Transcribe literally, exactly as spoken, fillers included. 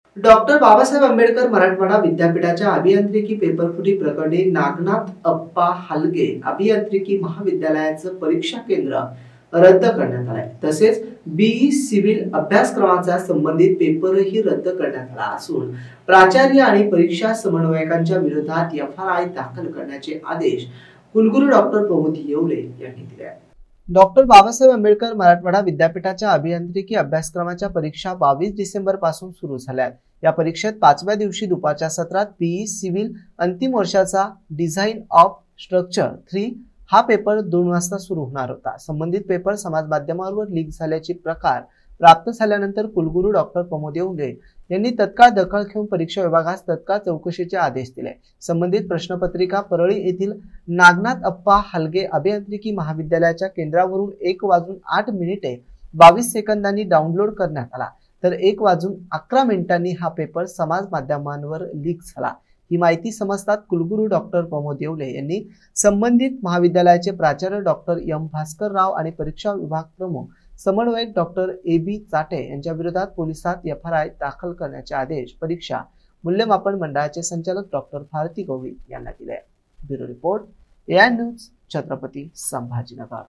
Doctor Babasaheb Ambedkar Marathwada विद्यापीठाच्या अभियांत्रिकी पेपरफुटी प्रकरणी नागनाथ अप्पा हलगे अभियांत्रिकी महाविद्यालयाचं परीक्षा केंद्र रद्द करण्यात आलंय। तसेच बीई सिव्हिल अभ्यासक्रमाचा संबंधित पेपरही रद्द करण्यात आला असून प्राचार्य आणि परीक्षा समन्वयकांच्या विरोधात एफ आय आर दाखल करण्याचे आदेश कुलगुरू डॉक्टर प्रमोद येवले यांनी दिले आहेत। डॉक्टर बाबासाहेब आंबेडकर मराठवाडा विद्यापीठाच्या अभियांत्रिकी अभ्यासक्रमाच्या परीक्षा बावीस डिसेंबर पासून सुरू झाल्या। या परीक्षेत पाचव्या दिवशी दुपारच्या सत्रात बीई सिव्हिल अंतिम वर्षाचा डिझाइन ऑफ स्ट्रक्चर थ्री हा पेपर दोन वाजता सुरू होणार होता। संबंधित पेपर समाज माध्यमांवर लीक झाल्याचे प्रकार प्राप्त झाल्यानंतर कुलगुरू डॉक्टर प्रमोद येवले यांनी तत्काळ दखल घेऊन परीक्षा विभागास तत्काळ चौकशीचे आदेश दिले। संबंधित प्रश्नपत्रिका परळी येथील नागनाथ अप्पा हलगे अभियांत्रिकी महाविद्यालयाच्या केंद्रावरून एक वाजून आठ मिनिटे बावीस सेकंदांनी डाउनलोड करण्यात आला, तर एक वाजून अकरा मिनिटांनी हा पेपर समाज माध्यमांवर लीक झाला। ही माहिती समजतात कुलगुरू डॉक्टर प्रमोद येवले यांनी संबंधित महाविद्यालयाचे प्राचार्य डॉक्टर एम भास्कर राव आणि परीक्षा विभाग प्रमुख समन्वयक डॉक्टर ए बी चाटे यांच्या विरोधात पोलिसात एफ आय आर दाखल करण्याचे आदेश परीक्षा मूल्यमापन मंडळाचे संचालक डॉक्टर भारती गवळी यांना दिले। Bureau report, A I news, Chhatrapati Sambhajinagar.